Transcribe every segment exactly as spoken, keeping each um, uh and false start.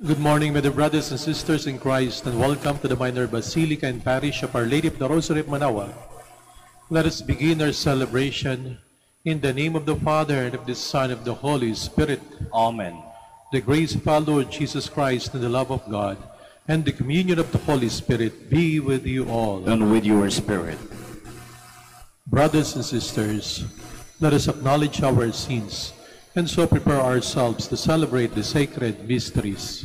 Good morning, my dear brothers and sisters in Christ, and welcome to the Minor Basilica and Parish of Our Lady of the Rosary of Manaoag. Let us begin our celebration in the name of the Father, and of the Son, and of the Holy Spirit. Amen. The grace of our Lord Jesus Christ, and the love of God, and the communion of the Holy Spirit be with you all. And with your spirit. Brothers and sisters, let us acknowledge our sins, and so prepare ourselves to celebrate the sacred mysteries.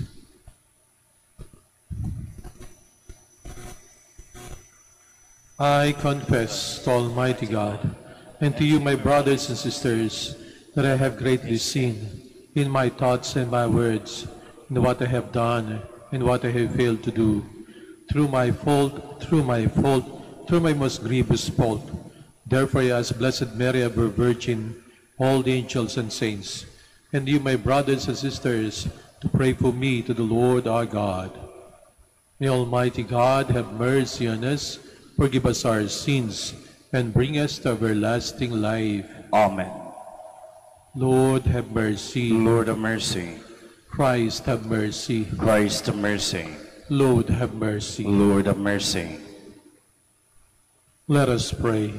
I confess to Almighty God, and to you, my brothers and sisters, that I have greatly sinned in my thoughts and my words, in what I have done and what I have failed to do, through my fault, through my fault, through my most grievous fault. Therefore I ask Blessed Mary, ever Virgin, all the angels and saints, and you, my brothers and sisters, to pray for me to the Lord our God. May Almighty God have mercy on us, forgive us our sins, and bring us to everlasting life. Amen. Lord, have mercy. Lord of mercy. Christ, have mercy. Christ of mercy. Lord, have mercy. Lord of mercy. Let us pray.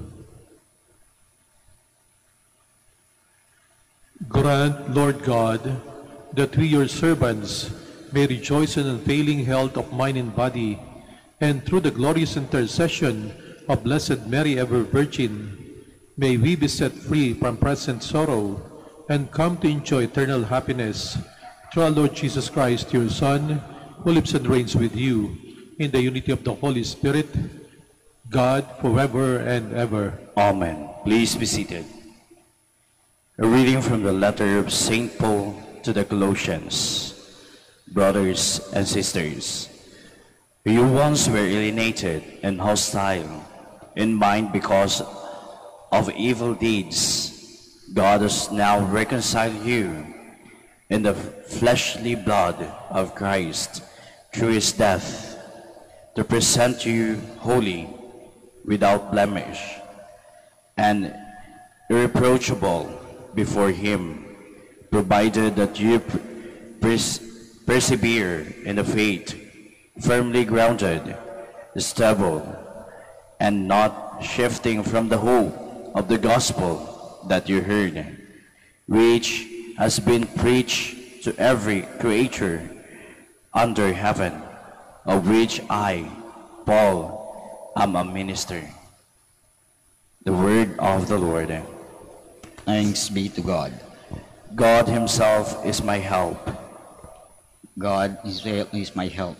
Grant, Lord God, that we, your servants, may rejoice in unfailing health of mind and body, and through the glorious intercession of Blessed Mary, ever Virgin, may we be set free from present sorrow and come to enjoy eternal happiness through our Lord Jesus Christ, your Son, who lives and reigns with you in the unity of the Holy Spirit, God, forever and ever. Amen. Please be seated. A reading from the letter of Saint Paul to the Colossians. Brothers and sisters, you once were alienated and hostile in mind because of evil deeds. God has now reconciled you in the fleshly blood of Christ through his death, to present you holy, without blemish, and irreproachable before him, provided that you pers persevere in the faith, firmly grounded, stable, and not shifting from the hope of the gospel that you heard, which has been preached to every creature under heaven, of which I, Paul, am a minister. The word of the Lord. Thanks be to God. God himself is my help. God Israel is my help.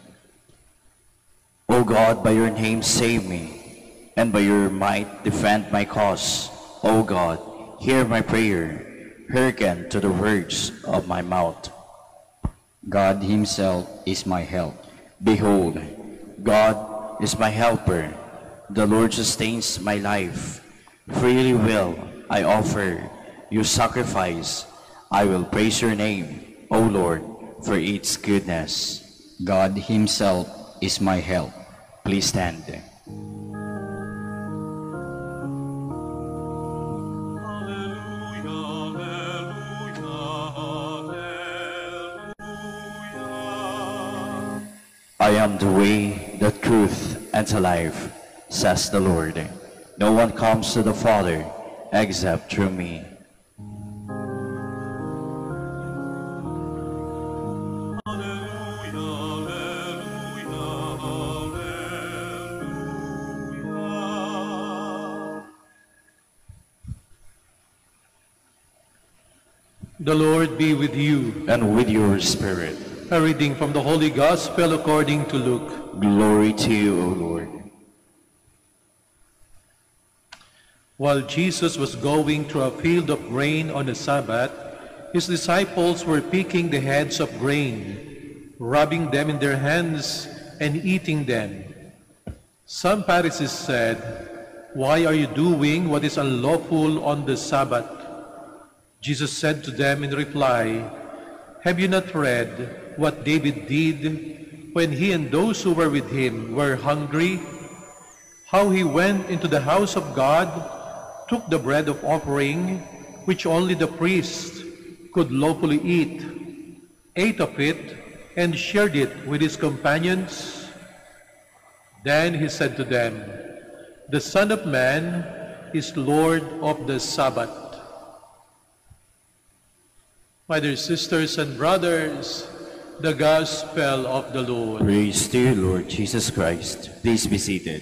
O God, by your name save me, and by your might defend my cause. O God, hear my prayer, hearken to the words of my mouth. God himself is my help. Behold, God is my helper. The Lord sustains my life. Freely will I offer you sacrifice. I will praise your name, O Lord, for its goodness. God himself is my help. Please stand. I am the way, the truth, and the life, says the Lord. No one comes to the Father except through me. The Lord be with you. And with your spirit. A reading from the Holy Gospel according to Luke. Glory to you, O Lord. While Jesus was going through a field of grain on the Sabbath, his disciples were picking the heads of grain, rubbing them in their hands and eating them. Some Pharisees said, "Why are you doing what is unlawful on the Sabbath?" Jesus said to them in reply, "Have you not read what David did when he and those who were with him were hungry? How he went into the house of God, took the bread of offering, which only the priest could lawfully eat, ate of it, and shared it with his companions. Then he said to them, "The Son of Man is Lord of the Sabbath." My dear sisters and brothers, the Gospel of the Lord. Praise to you, Lord Jesus Christ. Please be seated.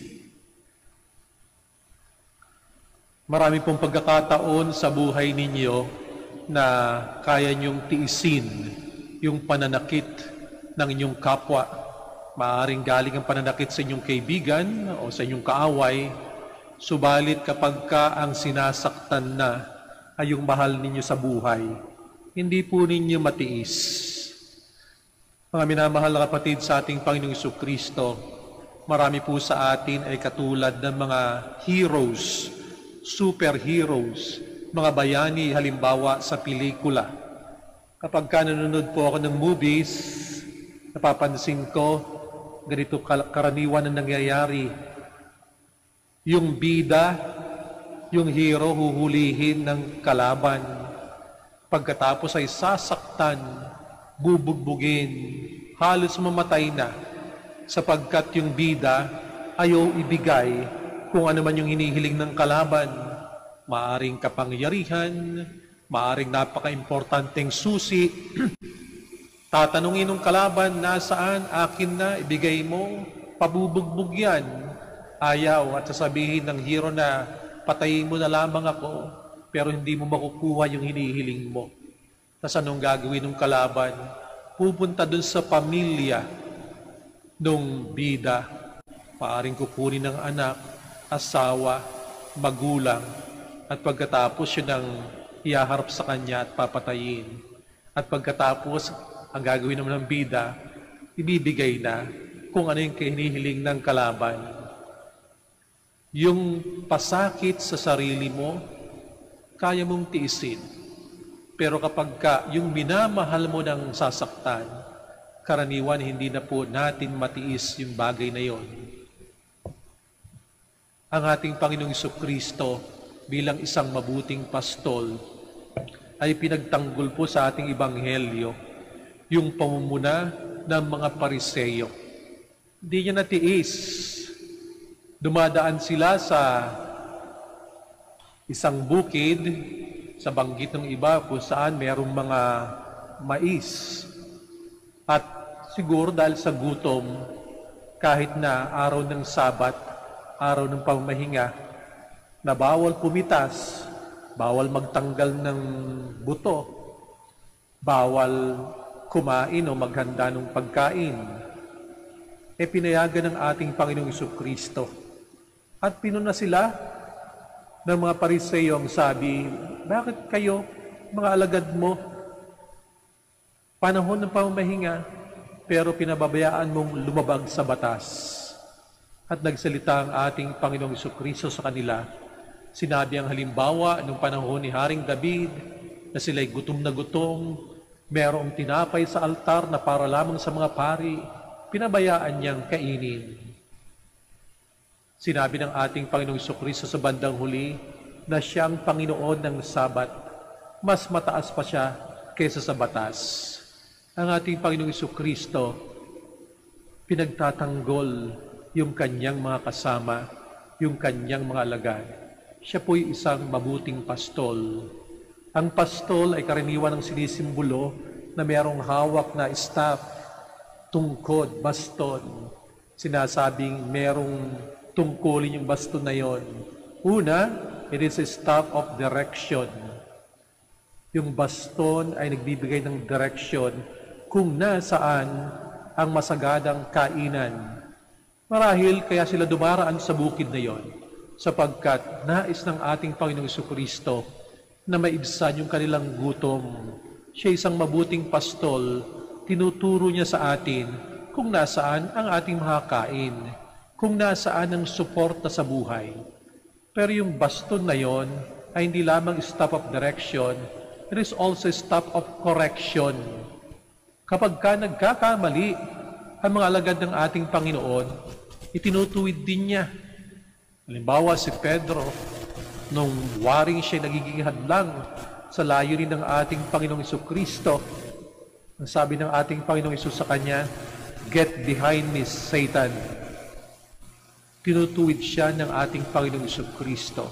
Marami pong pagkakataon sa buhay ninyo na kaya niyong tiisin yung pananakit ng inyong kapwa. Maaaring galing ang pananakit sa inyong kaibigan o sa inyong kaaway, subalit kapag ka ang sinasaktan na ay yung mahal ninyo sa buhay, hindi po ninyo matiis. Mga minamahal na kapatid sa ating Panginoong Jesucristo, marami po sa atin ay katulad ng mga heroes, superheroes, mga bayani halimbawa sa pelikula. Kapag ka nanonood po ako ng movies, napapansin ko, ganito karaniwan na nangyayari. Yung bida, yung hero huhulihin ng kalaban. Pagkatapos ay sasaktan, bubugbugin, halos mamatay na, sapagkat yung bida ayaw ibigay kung ano man yung hinihiling ng kalaban. Maaring kapangyarihan, maaring napaka-importanteng susi. Tatanungin ng kalaban, nasaan, akin na, ibigay mo, pabubugbog yan. Ayaw at sasabihin ng hero na, patayin mo na lamang ako, pero hindi mo makukuha yung hinihiling mo. Tapos anong gagawin ng kalaban? Pupunta dun sa pamilya nung bida. Maaring kukunin ng anak, asawa, magulang, at pagkatapos yun ang ihaharap sa kanya at papatayin. At pagkatapos, ang gagawin naman ng bida, ibibigay na kung ano yung hinihiling ng kalaban. Yung pasakit sa sarili mo, kaya mong tiisin. Pero kapag ka yung minamahal mo ng sasaktan, karaniwan hindi na po natin matiis yung bagay na yon. Ang ating Panginoong Jesucristo bilang isang mabuting pastol ay pinagtanggol po sa ating Ebanghelyo yung pamumuna ng mga Pariseyo. Hindi niya natiis. Dumadaan sila sa isang bukid, sa banggit ng iba kung saan mayroong mga mais. At siguro dahil sa gutom, kahit na araw ng Sabat, araw ng pamamahinga, na bawal pumitas, bawal magtanggal ng buto, bawal kumain o maghanda ng pagkain, e pinayagan ng ating Panginoong Jesucristo. At pinuna sila ng mga Pariseo ang sabi, bakit kayo, mga alagad mo, panahon ng pamamahinga, pero pinababayaan mong lumabag sa batas? At nagsalita ang ating Panginoong Jesucristo sa kanila. Sinabi ang halimbawa nung panahon ni Haring David na sila'y gutom na gutom, merong tinapay sa altar na para lamang sa mga pari, pinabayaan niyang kainin. Sinabi ng ating Panginoong Jesucristo sa bandang huli na siya ang Panginoon ng Sabat, mas mataas pa siya kaysa sa batas. Ang ating Panginoong Jesucristo pinagtatanggol yung kanyang mga kasama, yung kanyang mga alagad. Siya po'y isang mabuting pastol. Ang pastol ay karaniwan ng sinisimbolo na mayroong hawak na staff, tungkod, baston. Sinasabing mayroong tungkulin yung baston na yon. Una, it is a staff of direction. Yung baston ay nagbibigay ng direction kung nasaan ang masagadang kainan. Marahil kaya sila dumaraan sa bukid na yon, sapagkat nais ng ating Panginoong Jesucristo na maibsan yung kanilang gutom. Siya isang mabuting pastol, tinuturo niya sa atin kung nasaan ang ating makakain, kung nasaan ang suporta sa buhay. Pero yung baston na yon ay hindi lamang stop of direction, it is also stop of correction. Kapag ka nagkakamali ang mga alagad ng ating Panginoon, itinutuwid din niya. Halimbawa si Pedro, nung waring siya nagiging hadlang sa layunin ng ating Panginoong Jesucristo, Ang sabi ng ating Panginoong Hesus sa kanya, "Get behind me, Satan." Tinutuwid siya ng ating Panginoong Kristo.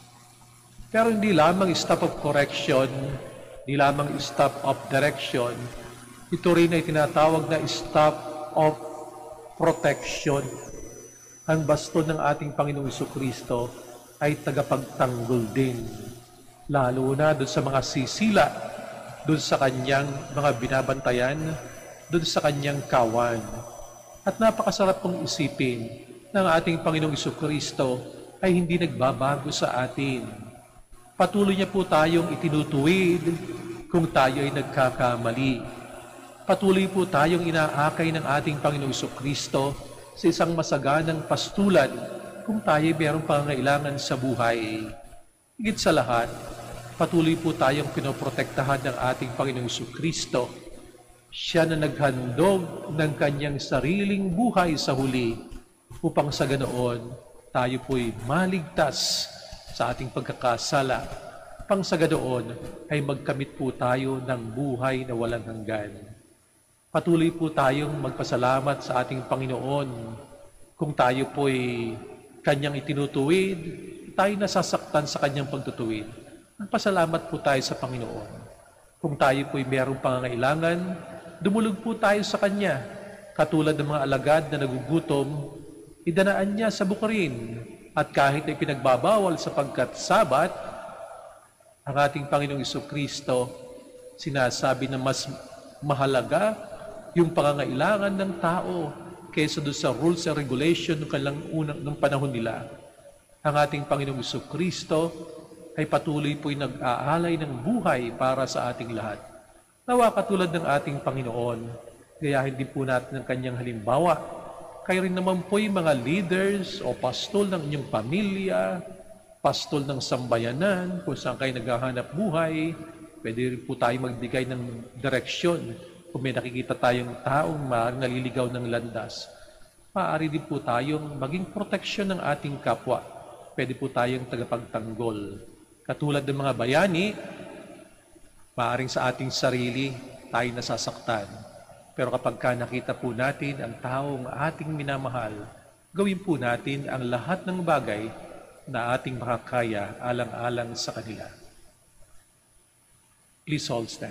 Pero hindi lamang stop of correction, hindi lamang stop of direction, ito rin ay tinatawag na stop of protection. Ang baston ng ating Panginoong Kristo ay tagapagtanggol din, lalo na doon sa mga sisila, doon sa kanyang mga binabantayan, doon sa kanyang kawan. At napakasarap pong isipin ng ating Panginoong Kristo ay hindi nagbabago sa atin. Patuloy niya po tayong itinutuwid kung tayo ay nagkakamali. Patuloy po tayong inaakay ng ating Panginoong Kristo sa isang masaganang pastulan kung tayo ay mayroong pangangailangan sa buhay. Higit sa lahat, patuloy po tayong pinoprotektahan ng ating Panginoong Kristo. Siya na naghandog ng kanyang sariling buhay sa huli upang sa ganoon tayo po'y maligtas sa ating pagkakasala. Pang sa ganoon ay magkamit po tayo ng buhay na walang hanggan. Patuloy po tayong magpasalamat sa ating Panginoon kung tayo po'y kanyang itinutuwid, tayo nasasaktan sa kanyang pagtutuwid. Magpasalamat po tayo sa Panginoon. Kung tayo po'y mayroong pangangailangan, dumulog po tayo sa kanya. Katulad ng mga alagad na nagugutom, idanaan niya sa bukarin. At kahit ay pinagbabawal sapagkat Sabat, ang ating Panginoong Kristo sinasabi na mas mahalaga yung pangangailangan ng tao kaysa doon sa rules and regulation ng kanilang unang ng panahon nila. Ang ating Panginoong Kristo ay patuloy po'y nag-aalay ng buhay para sa ating lahat. Nawa katulad ng ating Panginoon, gayahin din po natin ang kanyang halimbawa. Kayo rin naman po'y mga leaders o pastol ng inyong pamilya, pastol ng sambayanan, kung saan kayo naghahanap buhay, pwede rin po tayo magbigay ng direksyon. Kung may nakikita tayong taong maaaring naliligaw ng landas, maaari din po tayong maging proteksyon ng ating kapwa. Pwede po tayong tagapagtanggol. Katulad ng mga bayani, maaaring sa ating sarili tayo nasasaktan. Pero kapag ka nakita po natin ang taong ating minamahal, gawin po natin ang lahat ng bagay na ating makakaya alang-alang sa kanila. Please all stand.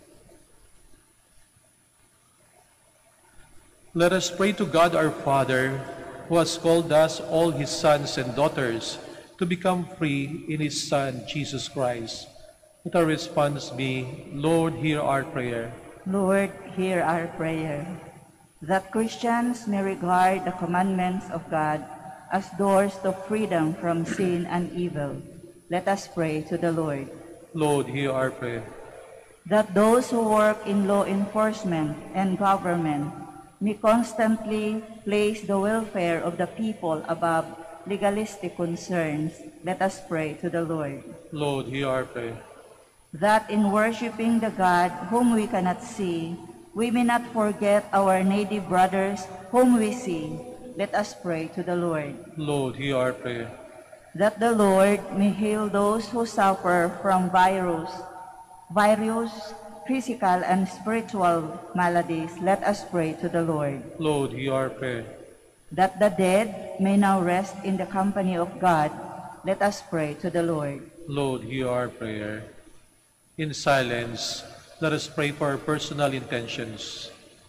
Let us pray to God our Father, who has called us, all His sons and daughters, to become free in His Son, Jesus Christ. Let our response be, Lord, hear our prayer. Lord, hear our prayer, that Christians may regard the commandments of God as doors to freedom from sin and evil. Let us pray to the Lord. Lord, hear our prayer. That those who work in law enforcement and government may constantly place the welfare of the people above legalistic concerns. Let us pray to the Lord. Lord, hear our prayer. That in worshiping the God whom we cannot see, we may not forget our native brothers whom we see. Let us pray to the Lord. Lord, hear our prayer. That the Lord may heal those who suffer from virus, various physical and spiritual maladies. Let us pray to the Lord. Lord, hear our prayer. That the dead may now rest in the company of God. Let us pray to the Lord. Lord, hear our prayer. In silence, let us pray for our personal intentions.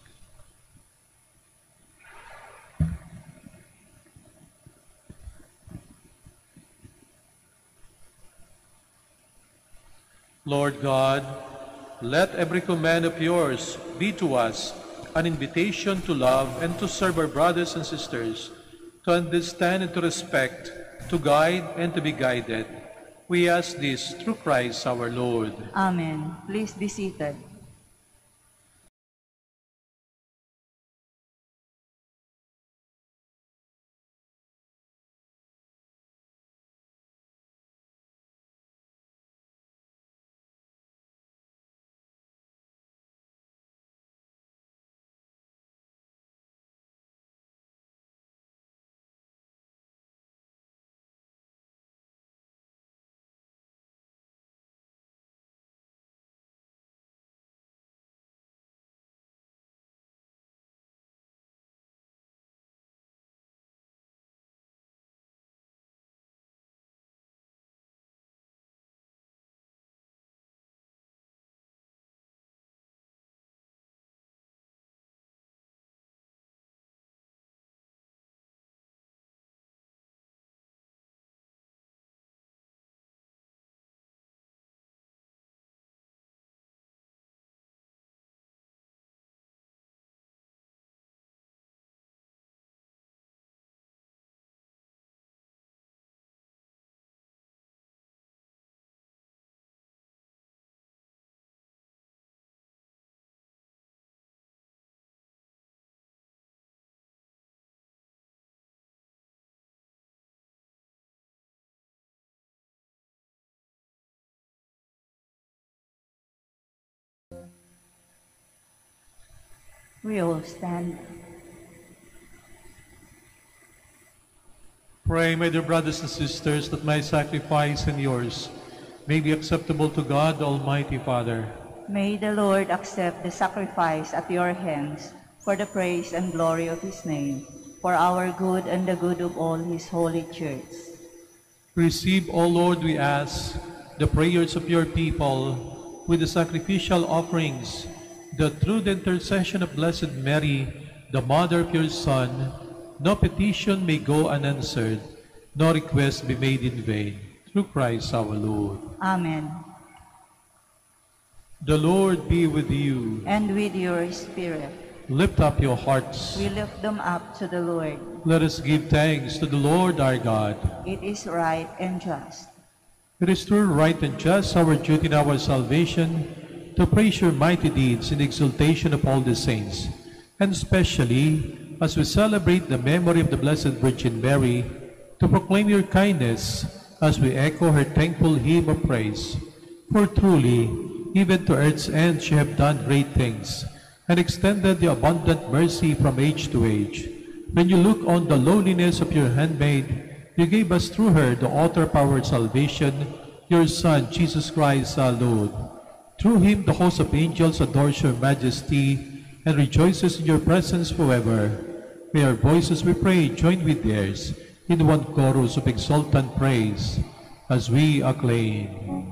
Lord God, let every command of yours be to us an invitation to love and to serve our brothers and sisters, to understand and to respect, to guide and to be guided. We ask this through Christ our Lord. Amen. Please be seated. We all stand. Pray, my dear brothers and sisters, that my sacrifice and yours may be acceptable to God, Almighty Father. May the Lord accept the sacrifice at your hands for the praise and glory of his name, for our good and the good of all his holy church. Receive, O Lord, we ask, the prayers of your people with the sacrificial offerings, that through the intercession of Blessed Mary, the Mother of your Son, no petition may go unanswered, no request be made in vain. Through Christ our Lord. Amen. The Lord be with you. And with your spirit. Lift up your hearts. We lift them up to the Lord. Let us give thanks to the Lord our God. It is right and just. It is true, right, and just, our duty and our salvation, to praise your mighty deeds in exaltation of all the saints, and especially as we celebrate the memory of the Blessed Virgin Mary, to proclaim your kindness as we echo her thankful hymn of praise. For truly, even to earth's end she hath done great things, and extended the abundant mercy from age to age. When you look on the lowliness of your handmaid, you gave us through her the author of our salvation, your Son, Jesus Christ our Lord. Through him the host of angels adores your majesty and rejoices in your presence forever. May our voices, we pray, join with theirs in one chorus of exultant praise as we acclaim.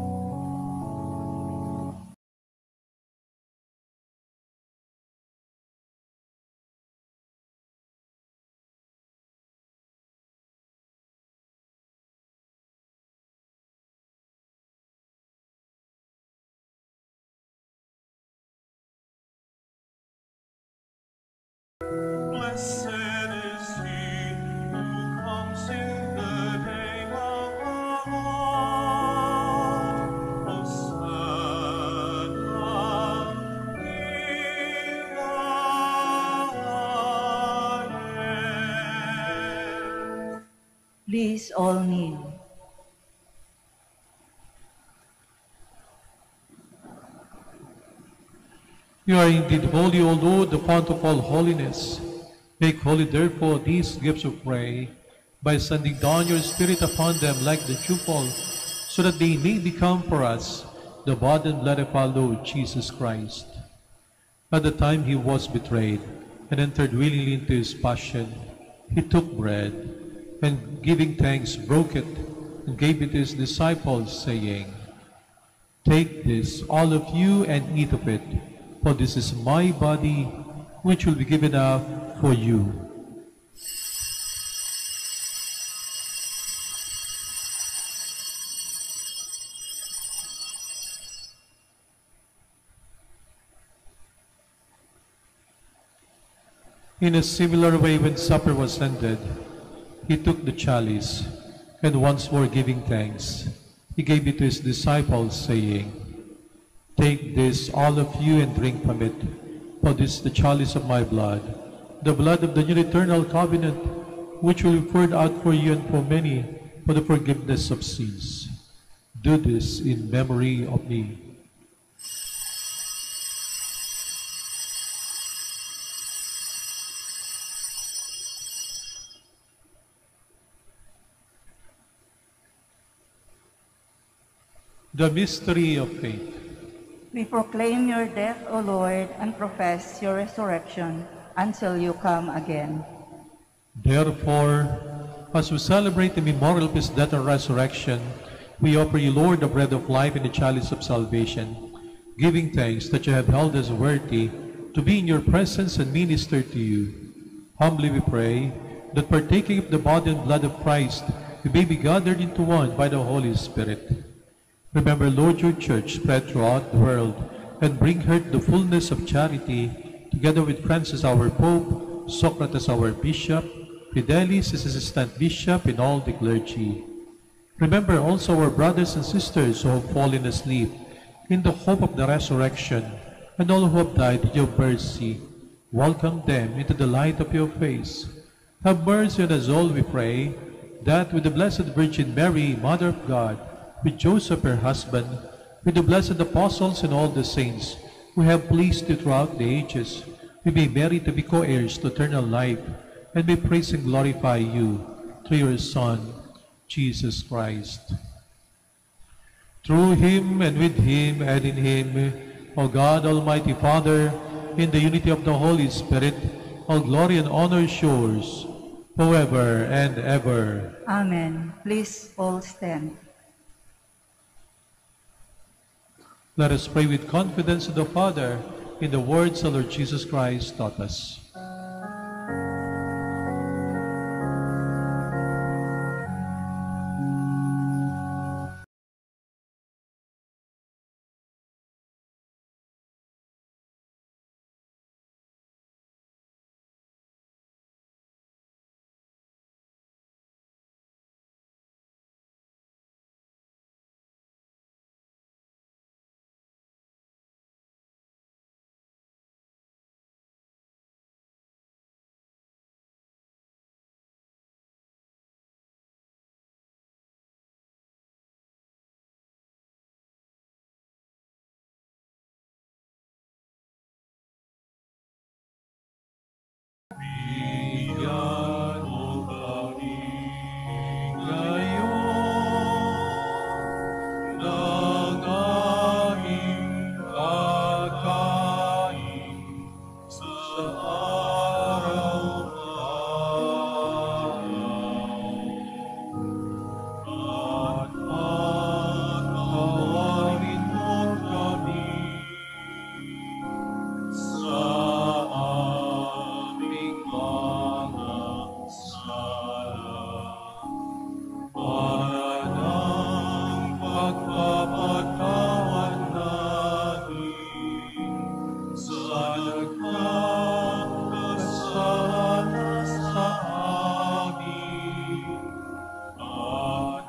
Blessed is he who comes in the name of the Lord. Hosanna in the highest. Please all kneel. You are indeed holy, O Lord, the fount of all holiness. Make holy, therefore, these gifts of prayer, by sending down your Spirit upon them like the dewfall, so that they may become for us the body and blood of our Lord Jesus Christ. At the time he was betrayed and entered willingly into his passion, he took bread, and giving thanks, broke it, and gave it to his disciples, saying, "Take this, all of you, and eat of it, for this is my body, which will be given up for you." In a similar way, when supper was ended, he took the chalice, and once more giving thanks, he gave it to his disciples, saying, "Take this, all of you, and drink from it, for this is the chalice of my blood, the blood of the new eternal covenant, which will be poured out for you and for many for the forgiveness of sins. Do this in memory of me." The mystery of faith. We proclaim your death, O Lord, and profess your resurrection until you come again. Therefore, as we celebrate the memorial of his death and resurrection, we offer you, Lord, the bread of life and the chalice of salvation, giving thanks that you have held us worthy to be in your presence and minister to you. Humbly we pray that partaking of the body and blood of Christ, we may be gathered into one by the Holy Spirit. Remember, Lord, your church spread throughout the world, and bring her to the fullness of charity, together with Francis our Pope, Socrates our Bishop, Fidelis his assistant bishop, and all the clergy. Remember also our brothers and sisters who have fallen asleep in the hope of the resurrection, and all who have died in your mercy. Welcome them into the light of your face. Have mercy on us all, we pray, that with the Blessed Virgin Mary, Mother of God, with Joseph her husband, with the blessed apostles and all the saints who have pleased you throughout the ages, we may merit to be co-heirs to eternal life, and may praise and glorify you through your Son, Jesus Christ. Through him, and with him, and in him, O God, Almighty Father, in the unity of the Holy Spirit, all glory and honor is yours, forever and ever. Amen. Please all stand. Let us pray with confidence to the Father in the words the Lord Jesus Christ taught us. Bigyan mo kami ngayon ng aming kakain sa araw-araw at pagkawarin mo kami sa aming mga sala para ng pagpapatawad namin sa nagkakasala sa amin at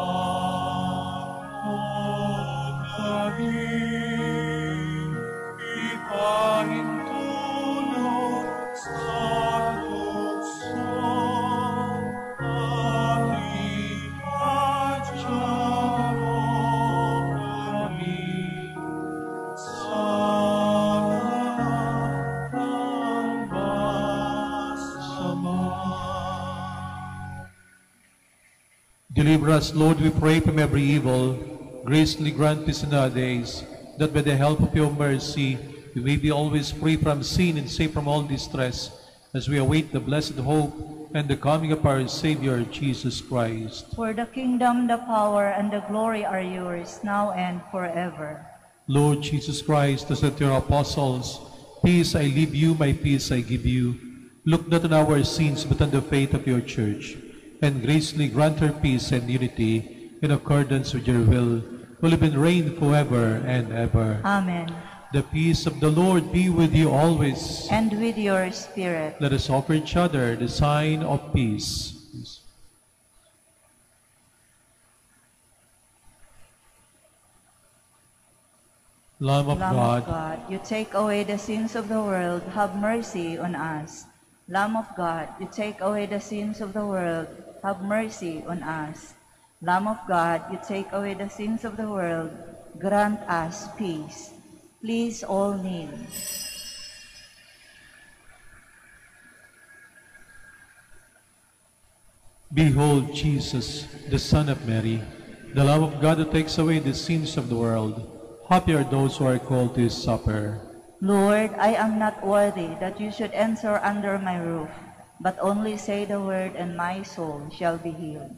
wag mo kaming ipahintulot sa tukso at ipadya mo kami sa lahat ng masama. Deliver us, Lord, we pray, from every evil. Graciously grant peace in our days, that by the help of your mercy we may be always free from sin and safe from all distress, as we await the blessed hope and the coming of our Savior, Jesus Christ. For the kingdom, the power, and the glory are yours, now and forever. Lord Jesus Christ, as said to your apostles, peace I leave you, my peace I give you. Look not on our sins, but on the faith of your church, and graciously grant her peace and unity in accordance with your will, who live and reign forever and ever. Amen. The peace of the Lord be with you always. And with your spirit. Let us offer each other the sign of peace. Lamb of Lamb God, of God, you take away the sins of the world, have mercy on us. Lamb of God, you take away the sins of the world, have mercy on us. Lamb of God, you take away the sins of the world, grant us peace. Please all kneel. behold Jesus, the Son of Mary, the Lamb of God who takes away the sins of the world. Happy are those who are called to his supper. Lord, I am not worthy that you should enter under my roof, but only say the word and my soul shall be healed.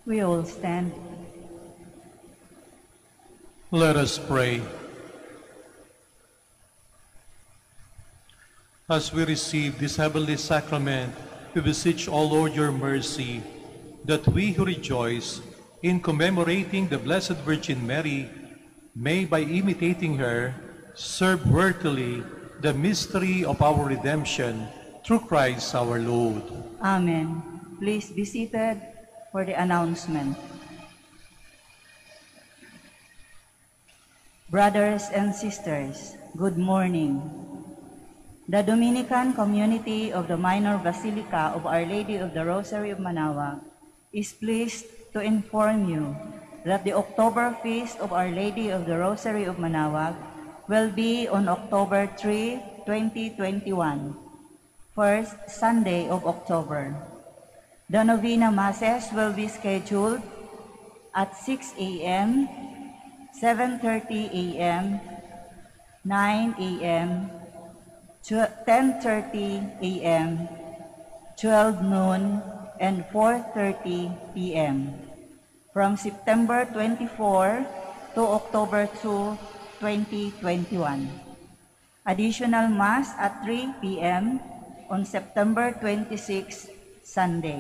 We all stand. Let us pray. As we receive this heavenly sacrament, we beseech, O Lord, your mercy, that we who rejoice in commemorating the Blessed Virgin Mary may, by imitating her, serve worthily the mystery of our redemption through Christ our Lord. Amen. Please be seated for the announcement. Brothers and sisters, good morning. The Dominican community of the Minor Basilica of Our Lady of the Rosary of Manaoag is pleased to inform you that the October Feast of Our Lady of the Rosary of Manaoag will be on October third, twenty twenty-one, first Sunday of October. The Novena Masses will be scheduled at six a m, seven thirty a m, nine a m, ten thirty a m, twelve noon, and four thirty p m from September twenty-fourth to October second, twenty twenty-one. Additional Mass at three p m on September twenty-sixth, Sunday.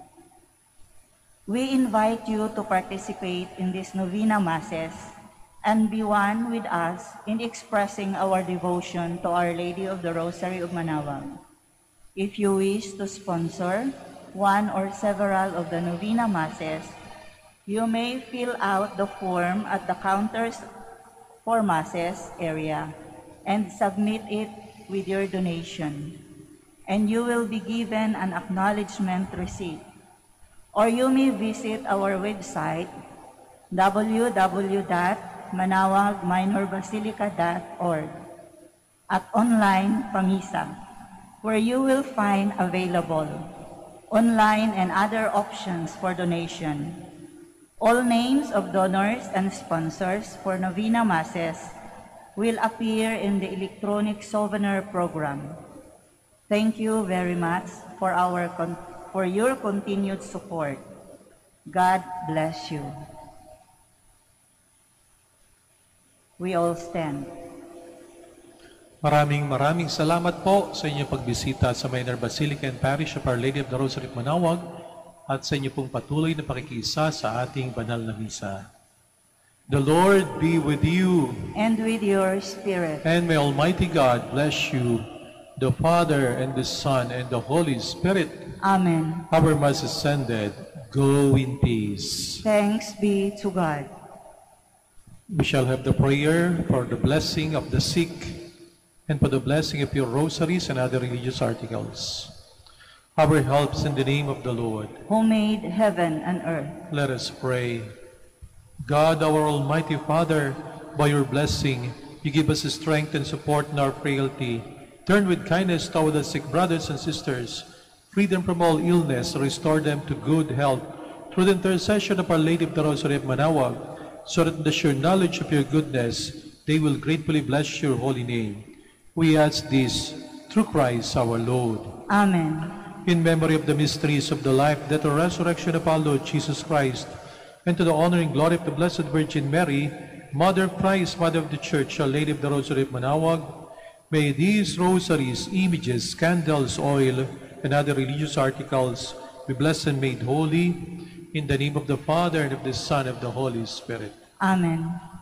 We invite you to participate in these Novena Masses and be one with us in expressing our devotion to Our Lady of the Rosary of Manaoag. If you wish to sponsor one or several of the Novena Masses, you may fill out the form at the counters for Masses area and submit it with your donation, and you will be given an acknowledgement receipt. Or you may visit our website, w w w dot manaoag minor basilica dot org, at online pamisa, where you will find available online and other options for donation. All names of donors and sponsors for Novena Masses will appear in the electronic souvenir program. Thank you very much for, our con for your continued support. God bless you. We all stand. Maraming maraming salamat po sa inyong pagbisita sa Minor Basilica and Parish of Our Lady of the Rosary of Manaoag at sa inyong pong patuloy na pakikiisa sa ating banal na misa. The Lord be with you. And with your spirit. And may Almighty God bless you, the Father and the Son and the Holy Spirit. Amen. Our Mass is ended. Go in peace. Thanks be to God. We shall have the prayer for the blessing of the sick and for the blessing of your rosaries and other religious articles. Our helps in the name of the Lord, who made heaven and earth. Let us pray. God, our Almighty Father, by your blessing, you give us strength and support in our frailty. Turn with kindness toward the sick brothers and sisters, free them from all illness, restore them to good health, through the intercession of Our Lady of the Rosary of Manaoag, so that in the sure knowledge of your goodness, they will gratefully bless your holy name. We ask this through Christ our Lord. Amen. In memory of the mysteries of the life, death, and resurrection of our Lord Jesus Christ, and to the honor and glory of the Blessed Virgin Mary, Mother of Christ, Mother of the Church, Our Lady of the Rosary of Manaoag, may these rosaries, images, candles, oil, and other religious articles be blessed and made holy, in the name of the Father, and of the Son, and of the Holy Spirit. Amen.